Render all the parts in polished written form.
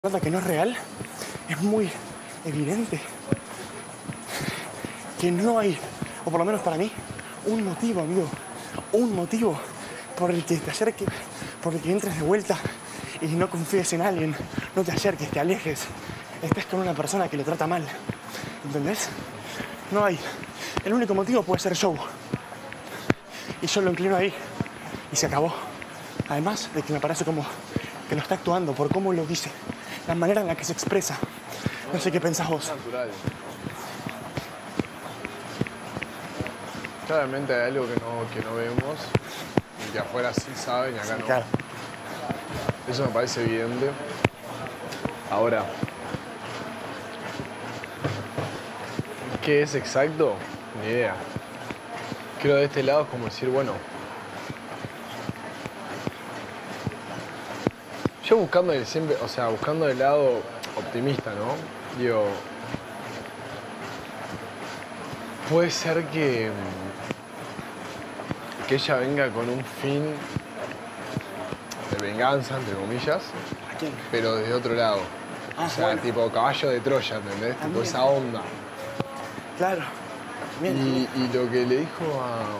Nota que no es real, es muy evidente que no hay, o por lo menos para mí, un motivo, amigo, un motivo por el que te acerques, por el que entres de vuelta y no confíes en alguien, no te acerques, te alejes, estés con una persona que lo trata mal, ¿entendés? No hay. El único motivo puede ser show. Y yo lo inclino ahí y se acabó. Además de que me parece como que lo está actuando por cómo lo dice, la manera en la que se expresa. No sé qué pensás vos. Natural. Claramente hay algo que no vemos y que afuera sí saben y acá no. Claro. Eso me parece evidente. Ahora, ¿qué es exacto? Ni idea. Creo de este lado es como decir, bueno, yo buscando siempre, o sea, buscando el lado optimista, ¿no? Digo, puede ser que ella venga con un fin de venganza, entre comillas, ¿A quién? pero desde otro lado. Ah, O sea, bueno. tipo caballo de Troya, ¿entendés? Tipo También. esa onda. Claro. Bien. Y lo que le dijo a...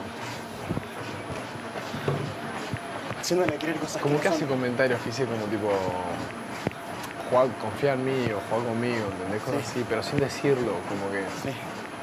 Haciéndole creer cosas Como que que no hace son. comentarios que dice como tipo... confía en mí o juega conmigo, ¿entendés? Cosas Sí. así, pero sin decirlo, como que... Sí.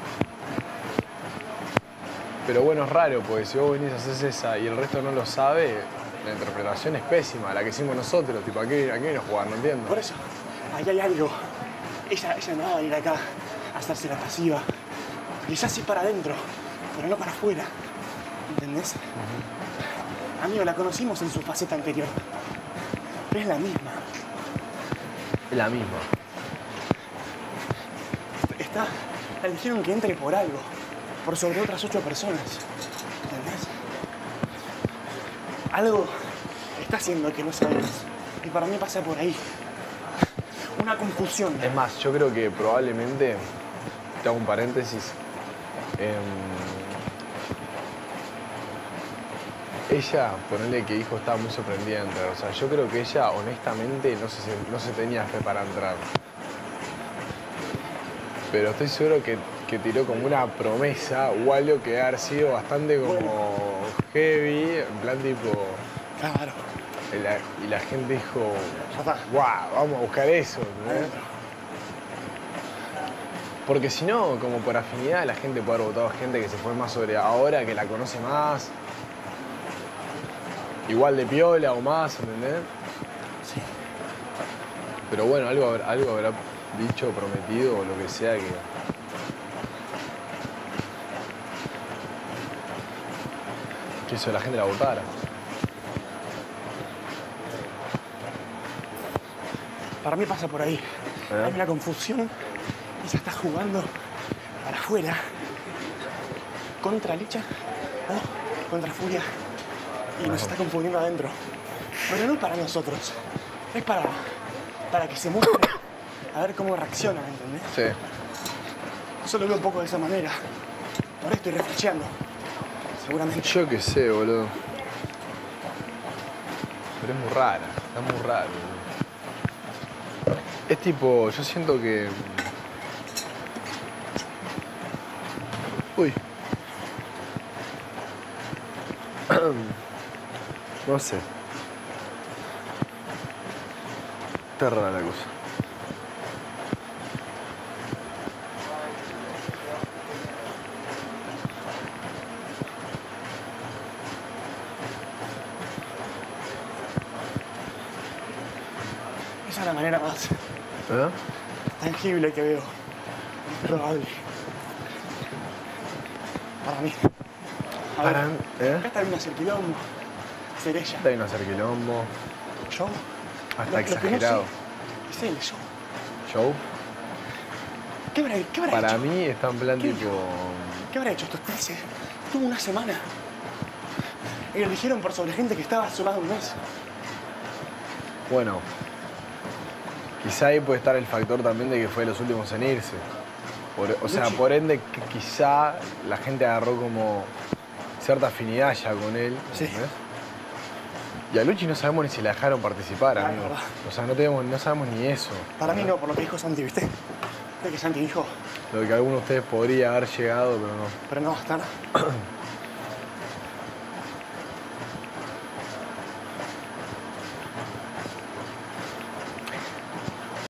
Pero bueno, es raro, porque si vos venís a hacer esa y el resto no lo sabe, la interpretación es pésima, la que hicimos nosotros, tipo, ¿a qué vino a jugar? No entiendo. Por eso, ahí hay algo. Ella no va a venir acá a hacerse la pasiva. Quizás sí para adentro, pero no para afuera. ¿Entendés? Amigo, la conocimos en su faceta anterior. Pero es la misma. Es la misma. Le dijeron que entre por algo. Por sobre otras 8 personas. ¿Entendés? Algo está haciendo que no sabemos. Y para mí pasa por ahí. Una confusión. Es más, yo creo que probablemente, te hago un paréntesis, ella, ponele que hijo estaba muy sorprendida de entrar. O sea, yo creo que ella, honestamente, no se tenía fe para entrar. Pero estoy seguro que tiró como una promesa o algo que debe haber sido bastante como heavy, en plan tipo... Claro. Y la gente dijo, Ya está. wow, vamos a buscar eso, ¿entendés? Porque si no, como por afinidad, la gente puede haber votado a gente que se fue más sobre ahora, que la conoce más. Igual de piola o más, ¿entendés? Sí. Pero bueno, algo habrá dicho, prometido o lo que sea que eso la gente la votara. Para mí pasa por ahí. Hay una confusión. Ella está jugando para afuera. Contra Licha o contra Furia. Y nos está confundiendo adentro. Pero no para nosotros. Es para que se muestre. A ver cómo reacciona, ¿entendés? Sí. Yo lo veo un poco de esa manera. Por esto estoy reflexiando. Seguramente. Yo qué sé, boludo. Pero es muy rara, está muy raro. Es tipo, yo siento que... Uy. No sé. Está rara la cosa. Esa es la manera más ¿Eh? tangible que veo. Es probable. Para mí. A ver, acá está bien hacer quilombo. Ser ella. Está bien hacer quilombo. Yo. Hasta Lo que no exagerado. sé es el show. Show. ¿Qué habrá Para hecho? mí está en plan ¿Qué tipo... ¿Qué habrá hecho estos 13? Estuvo una semana. Y lo eligieron por sobre gente que estaba solo un mes. Bueno, quizá ahí puede estar el factor también de que fue de los últimos en irse. O sea, por ende, quizá la gente agarró como cierta afinidad ya con él. Sí. ¿Entendés? Y a Luchi no sabemos ni si la dejaron participar, Ah, es amigo. verdad. O sea, no sabemos ni eso. Para mí no, por lo que dijo Santi, ¿viste? De que Santi dijo, Lo que alguno de ustedes podría haber llegado, pero no. pero no, están